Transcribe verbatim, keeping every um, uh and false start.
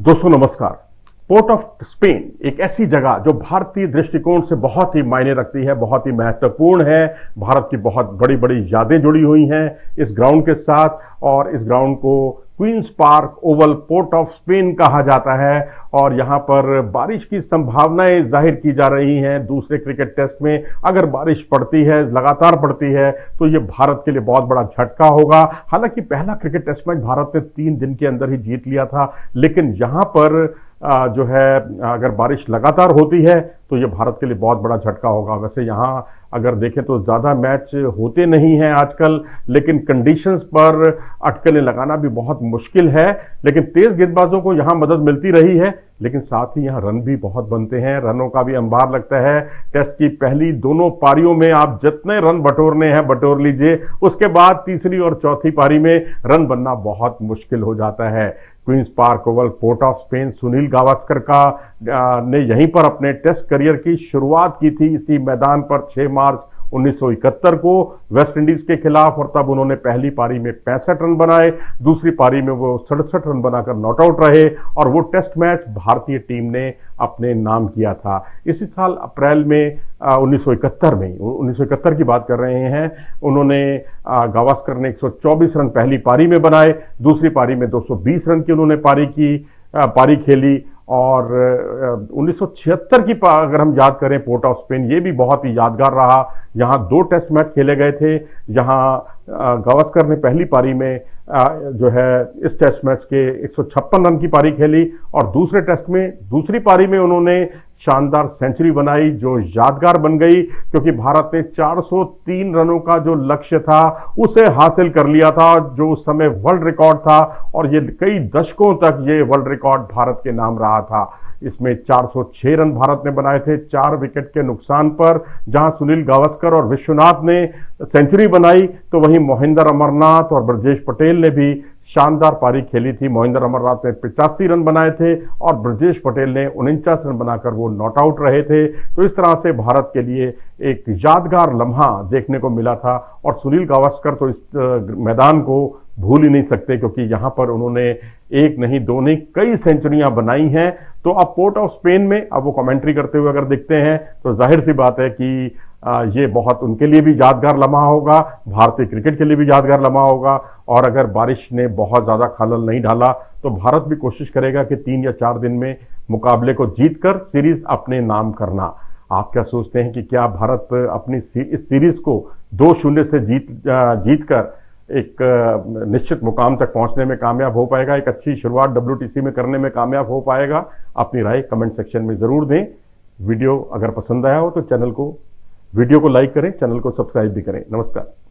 दोस्तों नमस्कार। Port of Spain एक ऐसी जगह जो भारतीय दृष्टिकोण से बहुत ही मायने रखती है, बहुत ही महत्वपूर्ण है। भारत की बहुत बड़ी बड़ी यादें जुड़ी हुई हैं इस ग्राउंड के साथ और इस ग्राउंड को Queen's Park Oval Port of Spain कहा जाता है। और यहां पर बारिश की संभावनाएं जाहिर की जा रही हैं। दूसरे क्रिकेट टेस्ट में अगर बारिश पड़ती है, लगातार पड़ती है, तो ये भारत के लिए बहुत बड़ा झटका होगा। हालांकि पहला क्रिकेट टेस्ट मैच भारत ने तीन दिन के अंदर ही जीत लिया था, लेकिन यहां पर जो है अगर बारिश लगातार होती है तो ये भारत के लिए बहुत बड़ा झटका होगा। वैसे यहाँ अगर देखें तो ज़्यादा मैच होते नहीं हैं आजकल, लेकिन कंडीशंस पर अटकलें लगाना भी बहुत मुश्किल है। लेकिन तेज गेंदबाजों को यहाँ मदद मिलती रही है, लेकिन साथ ही यहाँ रन भी बहुत बनते हैं, रनों का भी अंबार लगता है। टेस्ट की पहली दोनों पारियों में आप जितने रन बटोरने हैं बटोर लीजिए, उसके बाद तीसरी और चौथी पारी में रन बनना बहुत मुश्किल हो जाता है। Queen's Park Oval Port of Spain, Sunil Gavaskar का आ, ने यहीं पर अपने टेस्ट करियर की शुरुआत की थी, इसी मैदान पर छह मार्च उन्नीस सौ इकहत्तर को वेस्ट इंडीज के खिलाफ। और तब उन्होंने पहली पारी में पैंसठ रन बनाए, दूसरी पारी में वो सड़सठ रन बनाकर नॉट आउट रहे और वो टेस्ट मैच भारतीय टीम ने अपने नाम किया था। इसी साल अप्रैल में उन्नीस सौ इकहत्तर में उन्नीस सौ इकहत्तर की बात कर रहे हैं, उन्होंने गावस्कर ने एक सौ चौबीस रन पहली पारी में बनाए, दूसरी पारी में दो सौ बीस रन की उन्होंने पारी की पारी खेली। और उन्नीस सौ छिहत्तर की अगर हम याद करें पोर्ट ऑफ स्पेन, ये भी बहुत ही यादगार रहा। यहाँ दो टेस्ट मैच खेले गए थे। यहाँ गावस्कर ने पहली पारी में जो है इस टेस्ट मैच के एक सौ छप्पन रन की पारी खेली और दूसरे टेस्ट में दूसरी पारी में उन्होंने शानदार सेंचुरी बनाई जो यादगार बन गई, क्योंकि भारत ने चार सौ तीन रनों का जो लक्ष्य था उसे हासिल कर लिया था, जो उस समय वर्ल्ड रिकॉर्ड था। और ये कई दशकों तक ये वर्ल्ड रिकॉर्ड भारत के नाम रहा था। इसमें चार सौ छह रन भारत ने बनाए थे चार विकेट के नुकसान पर। जहां सुनील गावस्कर और विश्वनाथ ने सेंचुरी बनाई, तो वहीं मोहिंदर अमरनाथ और ब्रजेश पटेल ने भी शानदार पारी खेली थी। मोहिंदर अमरनाथ ने पिचासी रन बनाए थे और ब्रजेश पटेल ने उनचास रन बनाकर वो नॉट आउट रहे थे। तो इस तरह से भारत के लिए एक यादगार लम्हा देखने को मिला था। और सुनील गावस्कर तो इस मैदान को भूल ही नहीं सकते, क्योंकि यहाँ पर उन्होंने एक नहीं दो नहीं कई सेंचुरियां बनाई हैं। तो अब पोर्ट ऑफ स्पेन में अब वो कमेंट्री करते हुए अगर दिखते हैं तो जाहिर सी बात है कि आ, ये बहुत उनके लिए भी यादगार लम्हा होगा, भारतीय क्रिकेट के लिए भी यादगार लम्हा होगा। और अगर बारिश ने बहुत ज़्यादा खलल नहीं डाला तो भारत भी कोशिश करेगा कि तीन या चार दिन में मुकाबले को जीतकर सीरीज अपने नाम करना। आप क्या सोचते हैं कि क्या भारत अपनी इस सीरीज को दो शून्य से जीत जीत कर एक निश्चित मुकाम तक पहुंचने में कामयाब हो पाएगा, एक अच्छी शुरुआत डब्ल्यूटीसी में करने में कामयाब हो पाएगा? अपनी राय कमेंट सेक्शन में ज़रूर दें। वीडियो अगर पसंद आया हो तो चैनल को वीडियो को लाइक करें, चैनल को सब्सक्राइब भी करें। नमस्कार।